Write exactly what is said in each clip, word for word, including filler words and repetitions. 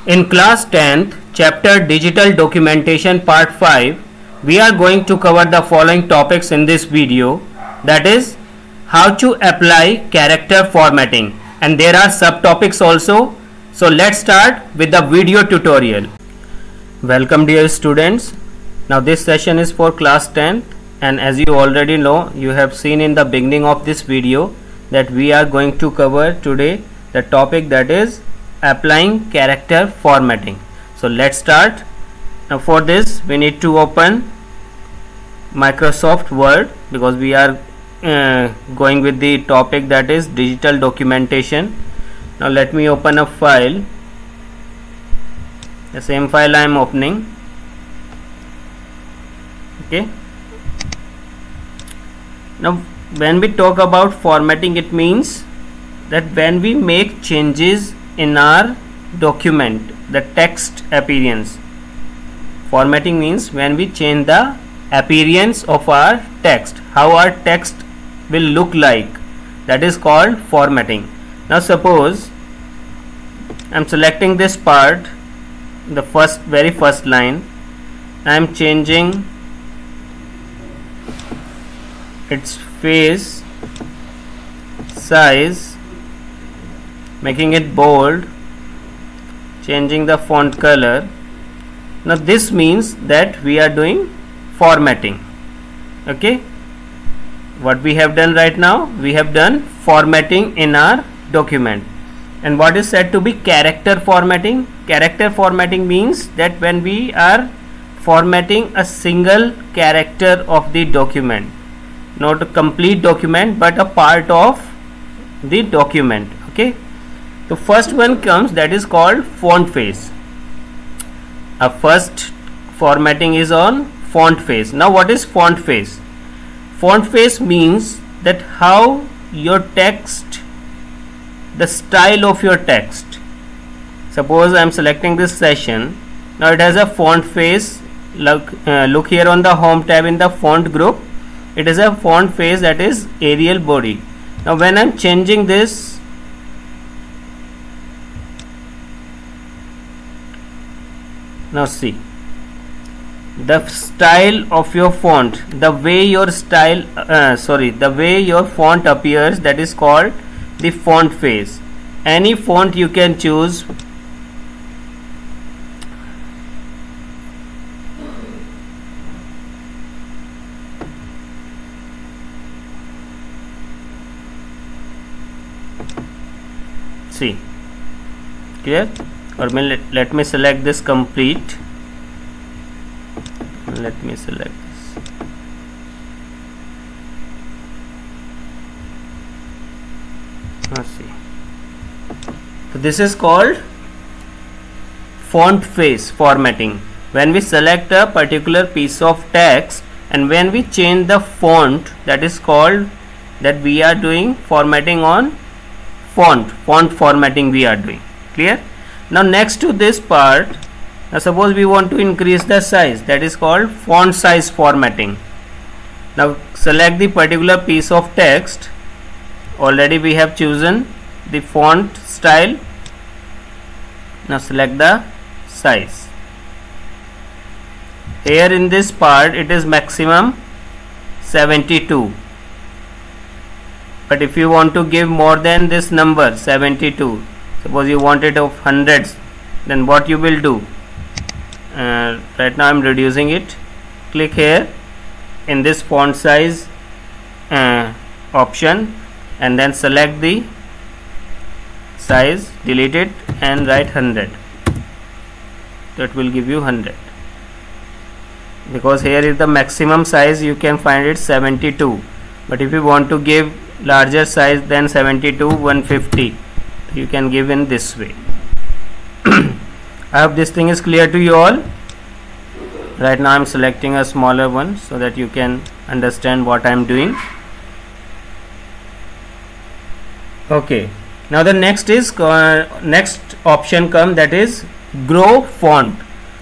In class tenth, chapter Digital Documentation part five, we are going to cover the following topics in this video, that is how to apply character formatting, and there are subtopics also. So let's start with the video tutorial. Welcome dear students. Now this session is for class tenth, and as you already know, you have seen in the beginning of this video that we are going to cover today the topic that is applying character formatting. So let's start. Now for this we need to open Microsoft Word, because we are uh, going with the topic that is digital documentation. Now let me open a file. The same file I am opening. Okay. Now when we talk about formatting, it means that when we make changes in our document, the text appearance. Formatting means when we change the appearance of our text, how our text will look like, that is called formatting. Now suppose I am selecting this part, the first very first line, I am changing its face size, making it bold, changing the font color. Now this means that we are doing formatting. Okay, what we have done right now, we have done formatting in our document. And what is said to be character formatting? Character formatting means that when we are formatting a single character of the document, not a complete document but a part of the document. Okay, the first one comes, that is called font face. A first formatting is on font face. Now what is font face? Font face means that how your text, the style of your text. Suppose I am selecting this session. Now it has a font face. Look, uh, look here on the home tab in the font group. It is a font face that is Arial body. Now when I am changing this, now see the style of your font, the way your style uh, sorry the way your font appears, that is called the font face. Any font you can choose. See, clear? Or let, let me select this complete. Let me select this. Let's see. So this is called font face formatting. When we select a particular piece of text and when we change the font, that is called that we are doing formatting on font. Font formatting we are doing. Clear? Now next to this part, now suppose we want to increase the size, that is called font size formatting. Now select the particular piece of text. Already we have chosen the font style. Now select the size. Here in this part it is maximum seventy-two, but if you want to give more than this number seventy-two, suppose you want it of hundreds, then what you will do? Uh, right now I am reducing it. Click here in this font size uh, option and then select the size, delete it and write one hundred. That will give you one hundred, because here is the maximum size you can find it seventy-two, but if you want to give larger size than seventy-two, one hundred fifty, you can give in this way. I hope this thing is clear to you all. Right now I am selecting a smaller one so that you can understand what I am doing. Okay, now the next is uh, next option come, that is grow font.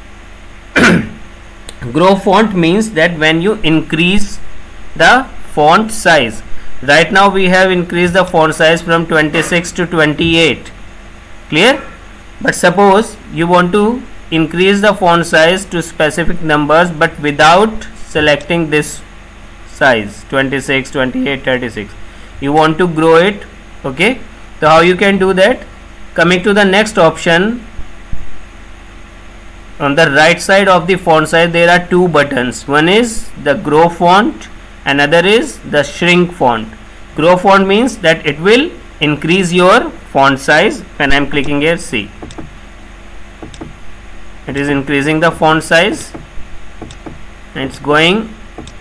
Grow font means that when you increase the font size. Right now we have increased the font size from twenty-six to twenty-eight. Clear? But suppose you want to increase the font size to specific numbers but without selecting this size twenty-six, twenty-eight, thirty-six, you want to grow it. Okay, so how you can do that? Coming to the next option, on the right side of the font size there are two buttons. One is the grow font, another is the shrink font. Grow font means that it will increase your font size. When I am clicking here, see, it is increasing the font size and it's going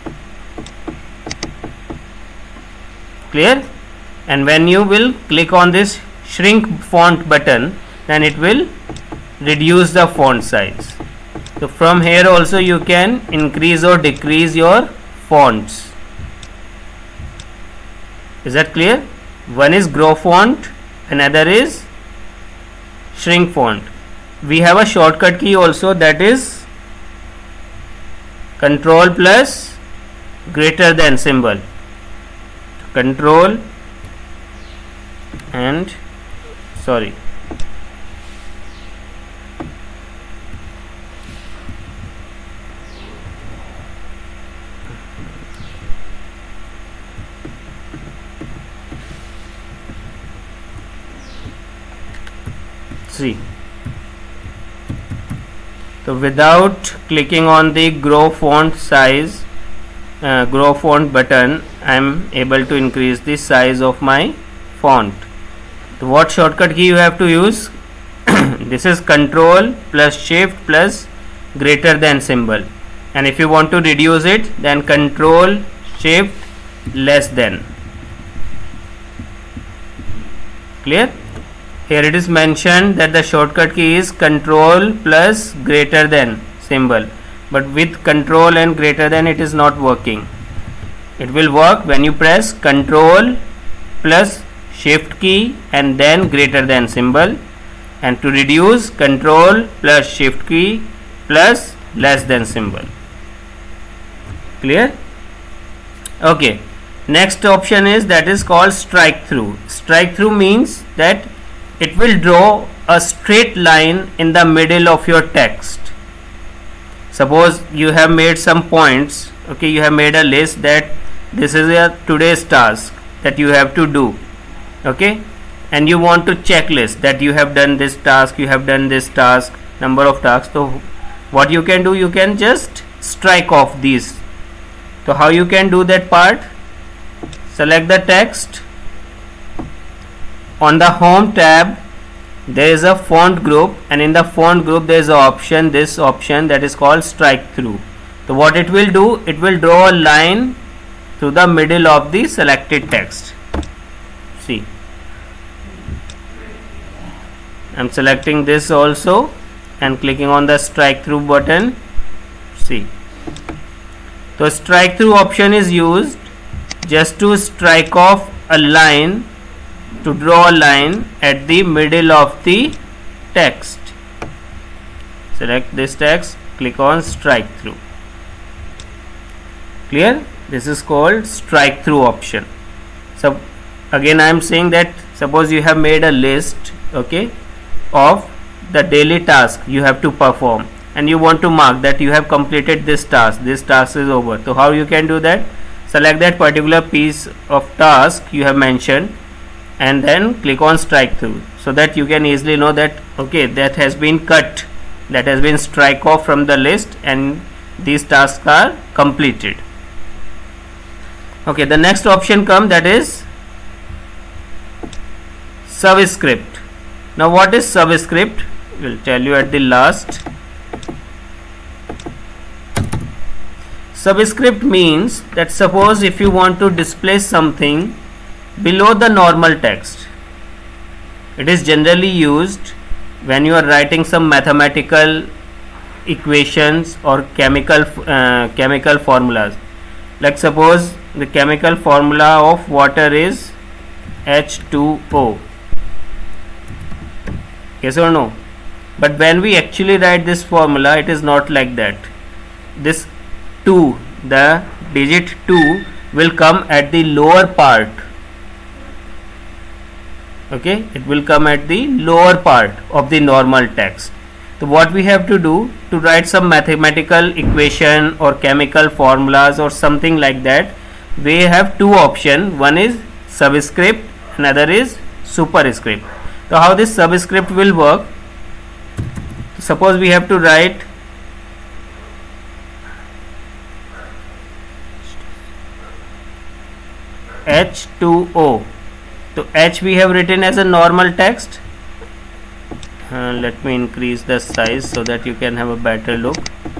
clear. And when you will click on this shrink font button, then it will reduce the font size. So from here also you can increase or decrease your fonts. Is that clear? One is grow font, another is shrink font. We have a shortcut key also, that is control plus greater than symbol. Control and sorry see. So without clicking on the grow font size uh, grow font button, I am able to increase the size of my font. So what shortcut key you have to use? This is control plus shift plus greater than symbol, and if you want to reduce it, then control shift less than. Clear? Here it is mentioned that the shortcut key is control plus greater than symbol, but with control and greater than it is not working. It will work when you press control plus shift key and then greater than symbol, and to reduce, control plus shift key plus less than symbol. Clear? Okay, next option is that is called strike through. Strike through means that it will draw a straight line in the middle of your text. Suppose you have made some points. Okay, you have made a list that this is a today's task that you have to do. Okay, and you want to checklist that you have done this task, you have done this task, number of tasks. So what you can do, you can just strike off these. So how you can do that part? Select the text. On the home tab there is a font group, and in the font group there is an option, this option that is called strike through. So what it will do, it will draw a line through the middle of the selected text. See, I am selecting this also and clicking on the strike through button. See, so strike through option is used just to strike off a line, to draw a line at the middle of the text. Select this text, click on strike through. Clear? This is called strike through option. So again I am saying that suppose you have made a list, okay, of the daily task you have to perform, and you want to mark that you have completed this task, this task is over. So how you can do that? Select that particular piece of task you have mentioned and then click on strike through, so that you can easily know that okay, that has been cut, that has been strike off from the list and these tasks are completed. Okay, the next option come, that is subscript. Now what is subscript? We'll tell you at the last. Subscript means that suppose if you want to display something below the normal text, it is generally used when you are writing some mathematical equations or chemical uh, chemical formulas. Like suppose the chemical formula of water is H two O. Yes or no? But when we actually write this formula, it is not like that. This two, the digit two will come at the lower part. Okay, it will come at the lower part of the normal text. So what we have to do to write some mathematical equation or chemical formulas or something like that, we have two options. One is subscript, another is superscript. So how this subscript will work? Suppose we have to write H two O. So H we have written as a normal text. Uh, let me increase the size so that you can have a better look.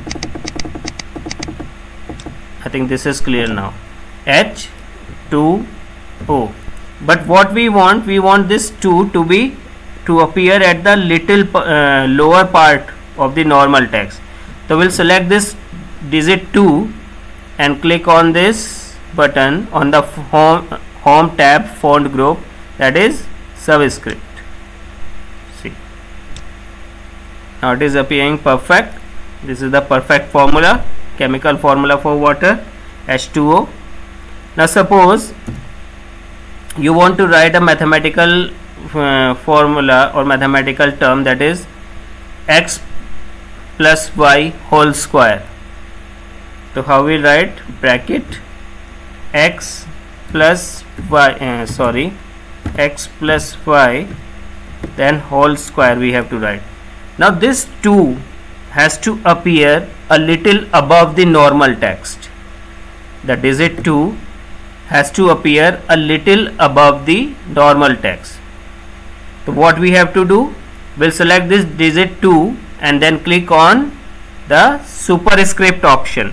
I think this is clear now. H two O. But what we want, we want this two to be to appear at the little uh, lower part of the normal text. So we'll select this digit two and click on this button on the home home tab font group, that is subscript. See, now it is appearing perfect. This is the perfect formula, chemical formula for water, H two O. Now suppose you want to write a mathematical uh, formula or mathematical term, that is x plus y whole square. So how we write? Bracket x plus y, uh, sorry x plus y, then whole square we have to write. Now this two has to appear a little above the normal text. The digit two has to appear a little above the normal text. So what we have to do, we'll select this digit two and then click on the superscript option.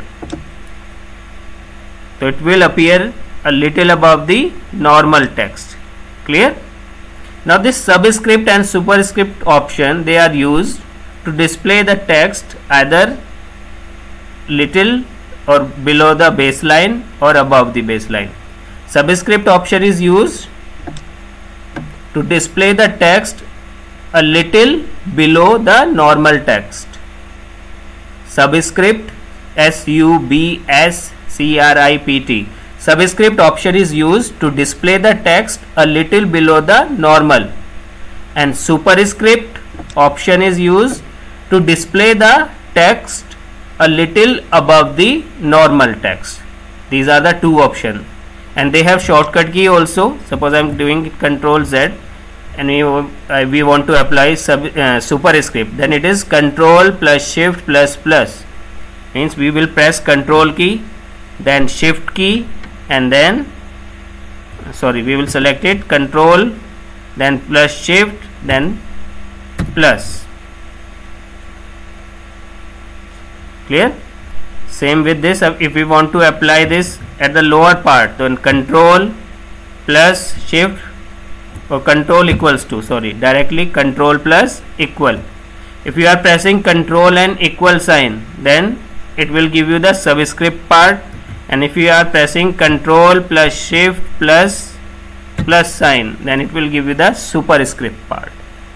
So it will appear a little above the normal text. Clear? Now this subscript and superscript option, they are used to display the text either little or below the baseline or above the baseline. Subscript option is used to display the text a little below the normal text. Subscript, S U B S C R I P T. Subscript option is used to display the text a little below the normal, and superscript option is used to display the text a little above the normal text. These are the two options, and they have shortcut key also. Suppose I am doing Control Z and we, uh, we want to apply sub, uh, superscript, then it is Control plus Shift plus plus. Means we will press Control key, then Shift key, and then sorry we will select it Control, then plus Shift, then plus. Clear? Same with this. If we want to apply this at the lower part, then Control plus Shift or Control equals to, sorry directly Control plus equal. If you are pressing Control and equal sign, then it will give you the subscript part, and if you are pressing Control plus Shift plus plus sign, then it will give you the superscript part.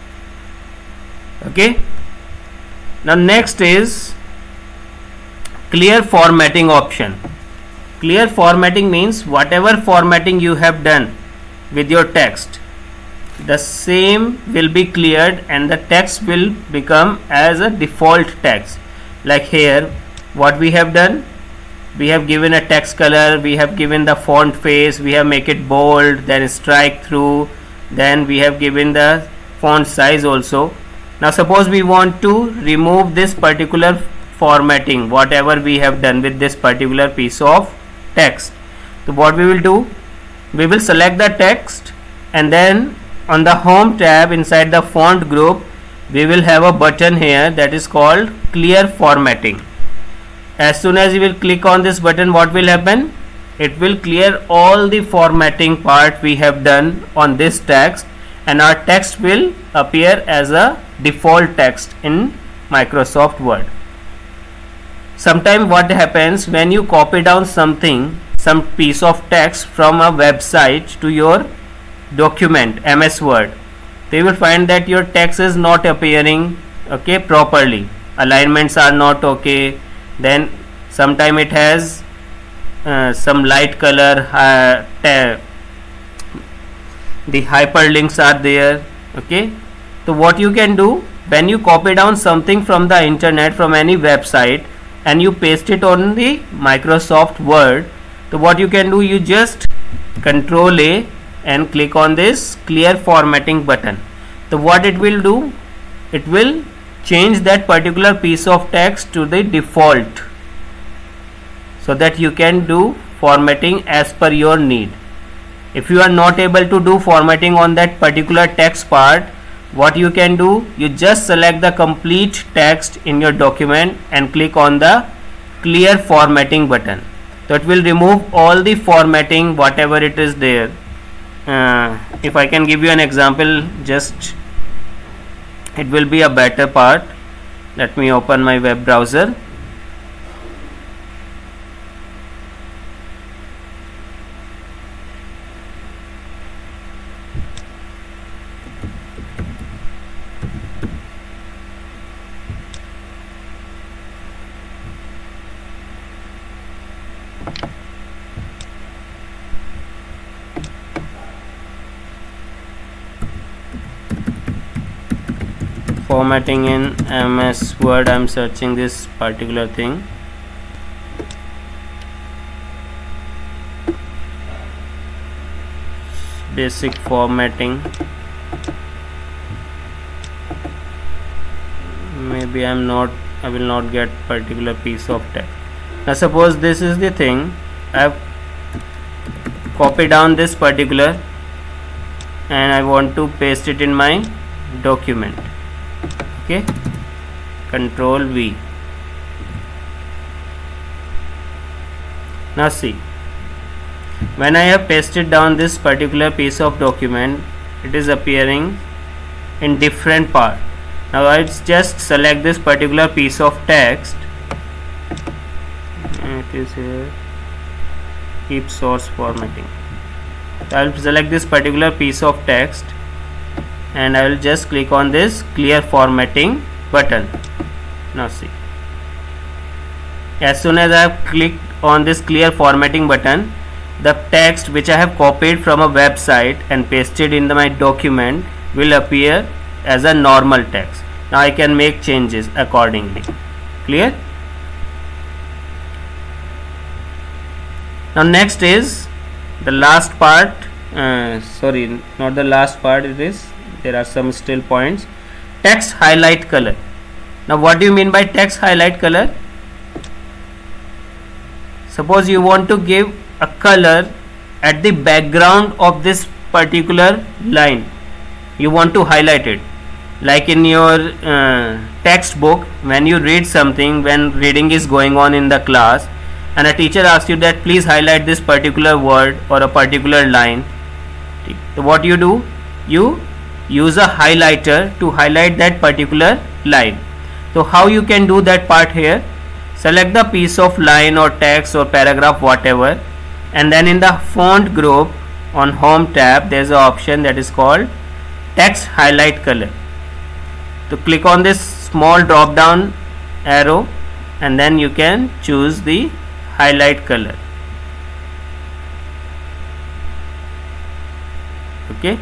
Okay. Now next is clear formatting option. Clear formatting means whatever formatting you have done with your text, the same will be cleared and the text will become as a default text. Like here what we have done, we have given a text color, we have given the font face, we have make it bold, then strike through, then we have given the font size also. Now suppose we want to remove this particular formatting, whatever we have done with this particular piece of text. So what we will do, we will select the text, and then on the home tab inside the font group we will have a button here that is called clear formatting. As soon as you will click on this button, what will happen? It will clear all the formatting part we have done on this text, and our text will appear as a default text in Microsoft Word. Sometimes what happens when you copy down something, some piece of text from a website to your document M S Word, they will find that your text is not appearing okay properly, alignments are not okay, then sometime it has uh, some light color uh, the hyperlinks are there. Okay, so what you can do, when you copy down something from the internet, from any website, and you paste it on the Microsoft Word, so what you can do, you just control A and click on this clear formatting button. So what it will do, it will change that particular piece of text to the default, so that you can do formatting as per your need. If you are not able to do formatting on that particular text part, what you can do, you just select the complete text in your document and click on the clear formatting button. So it will remove all the formatting, whatever it is there. Uh, if I can give you an example, just it will be a better part. Let me open my web browser. Formatting in M S Word, I am searching this particular thing. Basic formatting. Maybe I am not, I will not get particular piece of text. Now suppose this is the thing, I have copied down this particular and I want to paste it in my document. Okay, control V. Now see, when I have pasted down this particular piece of document, it is appearing in different part. Now I just select this particular piece of text. It is here, keep source formatting. So I will select this particular piece of text and I will just click on this clear formatting button. Now see, as soon as I have clicked on this clear formatting button, the text which I have copied from a website and pasted in the, my document will appear as a normal text. Now I can make changes accordingly. Clear? Now next is the last part. Uh, sorry, not the last part. It is, there are some still points. Text highlight color. Now what do you mean by text highlight color? Suppose you want to give a color at the background of this particular line, you want to highlight it, like in your uh, textbook, when you read something, when reading is going on in the class and a teacher asks you that please highlight this particular word or a particular line. So what you do, you use a highlighter to highlight that particular line. So how you can do that part here? Select the piece of line or text or paragraph, whatever, and then in the font group on home tab there is an option that is called text highlight color. To click on this small drop down arrow and then you can choose the highlight color. Okay,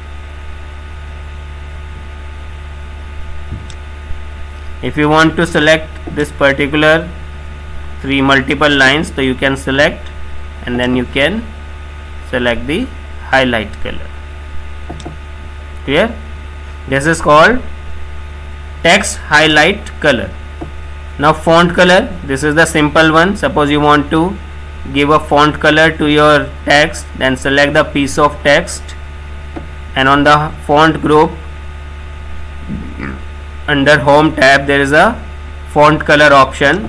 if you want to select this particular three multiple lines, so you can select and then you can select the highlight color. Clear? This is called text highlight color. Now font color, this is the simple one. Suppose you want to give a font color to your text, then select the piece of text and on the font group under home tab there is a font color option.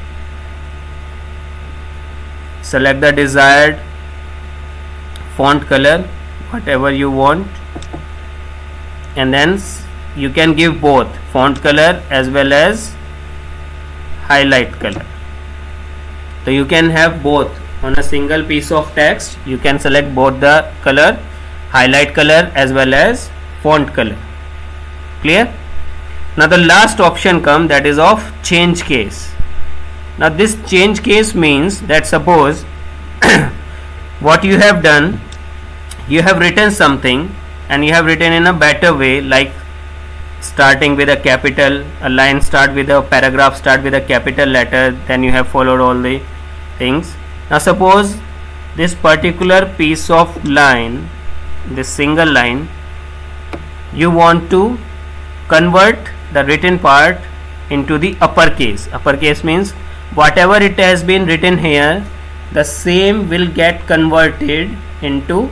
Select the desired font color, whatever you want, and then you can give both font color as well as highlight color. So you can have both on a single piece of text. You can select both the color, highlight color as well as font color. Clear? Now the last option comes, that is of change case. Now this change case means that suppose what you have done, you have written something and you have written in a better way, like starting with a capital, a line start with a paragraph start with a capital letter, then you have followed all the things. Now suppose this particular piece of line, this single line, you want to convert the written part into the uppercase. Uppercase means whatever it has been written here, the same will get converted into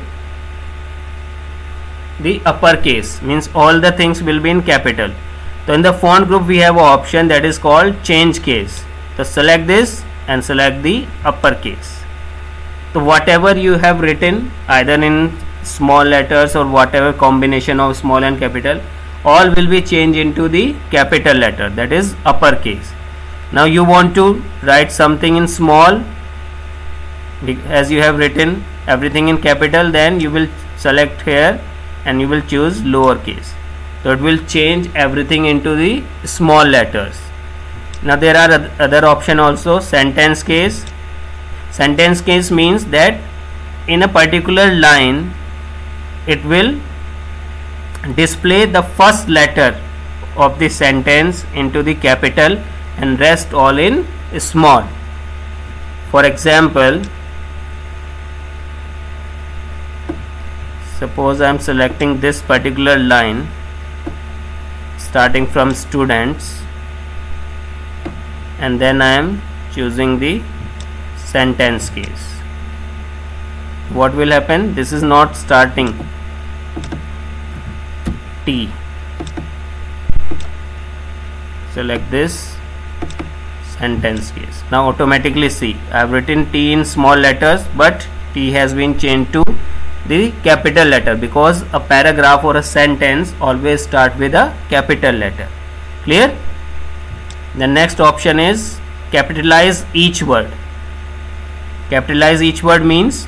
the uppercase, means all the things will be in capital. So in the font group we have an option that is called change case. So select this and select the uppercase. So whatever you have written either in small letters or whatever combination of small and capital, all will be changed into the capital letter, that is uppercase. Now you want to write something in small, as you have written everything in capital, then you will select here and you will choose lowercase. So it will change everything into the small letters. Now there are other option also. Sentence case. Sentence case means that in a particular line it will display the first letter of the sentence into the capital and rest all in small. For example, suppose I am selecting this particular line starting from students, and then I am choosing the sentence case. What will happen? This is not starting T. Select this sentence case. Now automatically see, I have written T in small letters, but T has been changed to the capital letter, because a paragraph or a sentence always start with a capital letter. Clear? The next option is capitalize each word. Capitalize each word means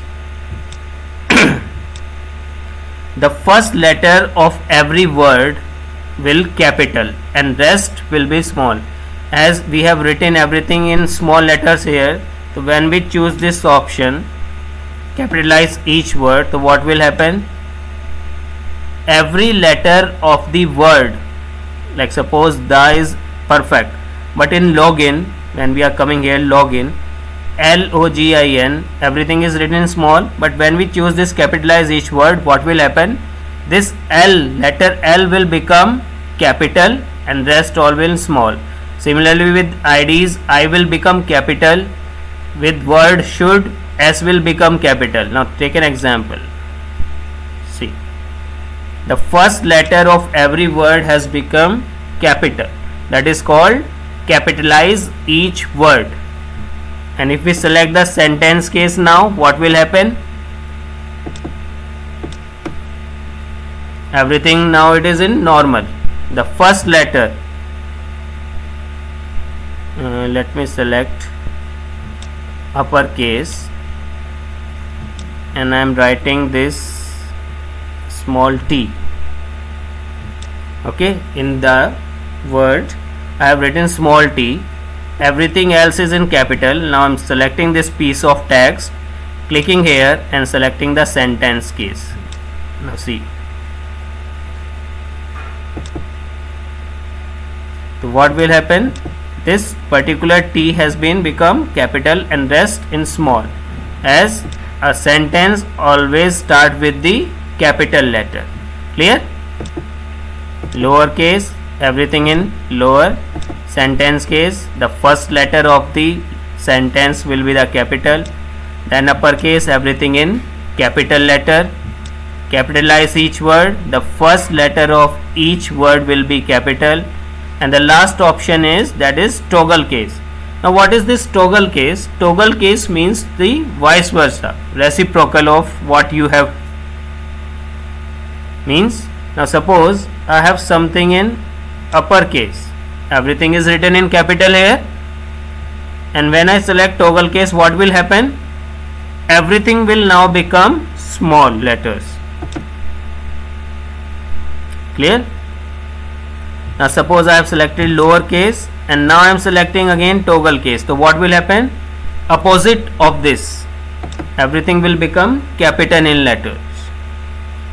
the first letter of every word will capital and rest will be small. As we have written everything in small letters here, so when we choose this option, capitalize each word, so what will happen? Every letter of the word, like suppose the is perfect, but in login, when we are coming here login, L O G I N, everything is written in small, but when we choose this capitalize each word, what will happen? This L, letter L will become capital and rest all will small. Similarly with I Ds, I will become capital, with word should, S will become capital. Now take an example. See, the first letter of every word has become capital, that is called capitalize each word. And if we select the sentence case now, what will happen? Everything now it is in normal. The first letter, uh, let me select uppercase, and I am writing this small t. Okay, in the word I have written small t, everything else is in capital. Now I am selecting this piece of text, clicking here and selecting the sentence case. Now see, so what will happen? This particular T has been become capital and rest in small, as a sentence always start with the capital letter. Clear? Lowercase, everything in lower. Sentence case, the first letter of the sentence will be the capital, then uppercase, everything in capital letter. Capitalize each word, the first letter of each word will be capital, and the last option is, that is toggle case. Now what is this toggle case? Toggle case means the vice versa, reciprocal of what you have. Means, now suppose I have something in uppercase, everything is written in capital here, and when I select toggle case, what will happen? Everything will now become small letters. Clear? Now suppose I have selected lower case, and now I am selecting again toggle case. So what will happen? Opposite of this, everything will become capital in letters.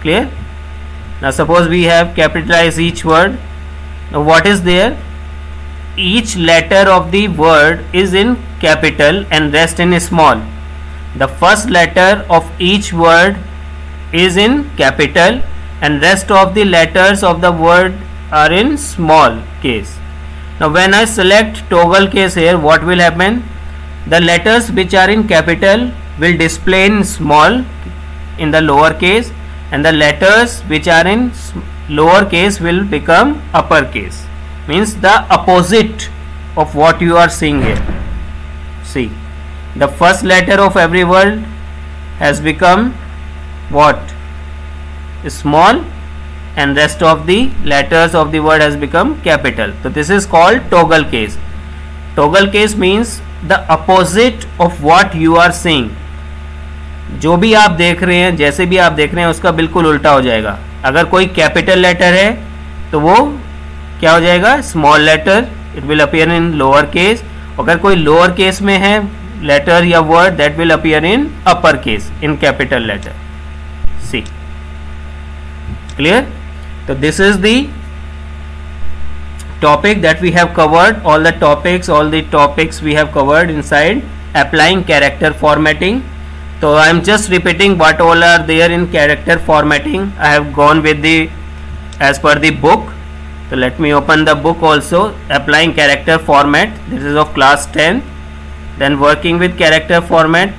Clear? Now suppose we have capitalized each word. Now what is there? Each letter of the word is in capital and rest in small. The first letter of each word is in capital and rest of the letters of the word are in small case. Now when I select toggle case here, what will happen? The letters which are in capital will display in small in the lower case, and the letters which are in lower case will become uppercase. Means the opposite of what you are seeing here. See, the first letter of every word has become what? Small, and rest of the letters of the word has become capital. So this is called toggle case. Toggle case means the opposite of what you are seeing. जो भी आप देख रहे हैं, जैसे भी आप देख रहे हैं, उसका बिल्कुल उल्टा हो जाएगा. अगर कोई कैपिटल लेटर है तो वो क्या हो जाएगा? Small letter, it will appear in lower case. अगर कोई लोअर केस में है लेटर या word, that will appear in upper case in capital letter. See clear? So this is the topic that we have covered. All the topics, all the topics we have covered inside applying character formatting. So I am just repeating what all are there in character formatting. I have gone with the as per the book. So let me open the book also. Applying character format. This is of class ten. Then working with character format.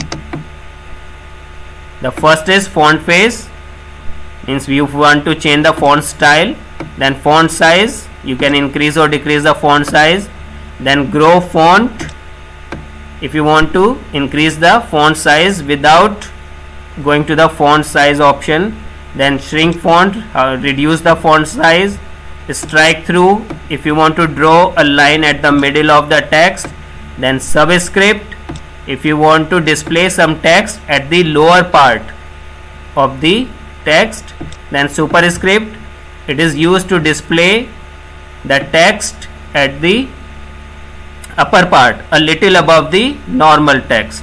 The first is font face. Means you want to change the font style. Then font size, you can increase or decrease the font size. Then grow font, if you want to increase the font size without going to the font size option. Then shrink font, uh, reduce the font size. Strike through, if you want to draw a line at the middle of the text. Then subscript, if you want to display some text at the lower part of the text. Then superscript, it is used to display the text at the upper part, a little above the normal text.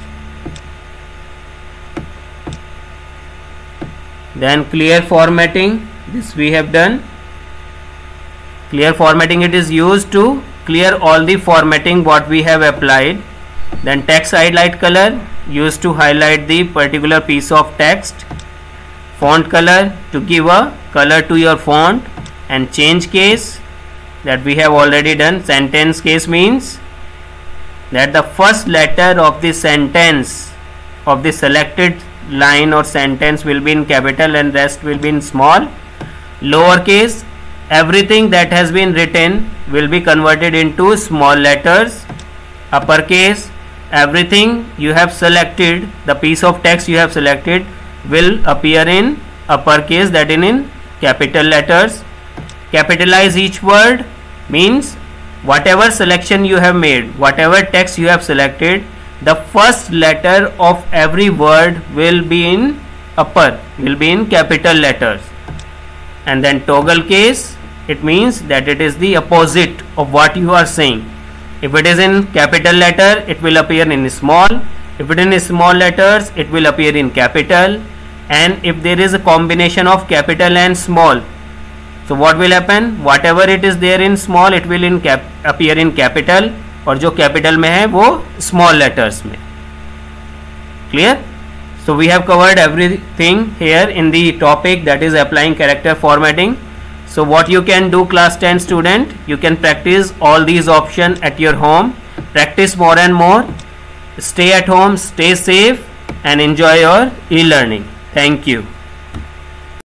Then clear formatting, this we have done. Clear formatting, it is used to clear all the formatting what we have applied. Then text highlight color, used to highlight the particular piece of text. Font color, to give a color to your font. And change case, that we have already done. Sentence case means that the first letter of the sentence of the selected line or sentence will be in capital and rest will be in small. Lower case, everything that has been written will be converted into small letters. Upper case, everything you have selected, the piece of text you have selected will appear in uppercase, that in in capital letters. Capitalize each word means whatever selection you have made, whatever text you have selected, the first letter of every word will be in upper, will be in capital letters. And then toggle case, it means that it is the opposite of what you are saying. If it is in capital letter, it will appear in small. If it is in small letters, it will appear in capital. And if there is a combination of capital and small, so what will happen? Whatever it is there in small, it will in cap appear in capital, और जो capital में है वो small letters में. Clear? So we have covered everything here in the topic, that is applying character formatting. So what you can do, class ten student, you can practice all these options at your home. Practice more and more. Stay at home, stay safe, and enjoy your e-learning. Thank you.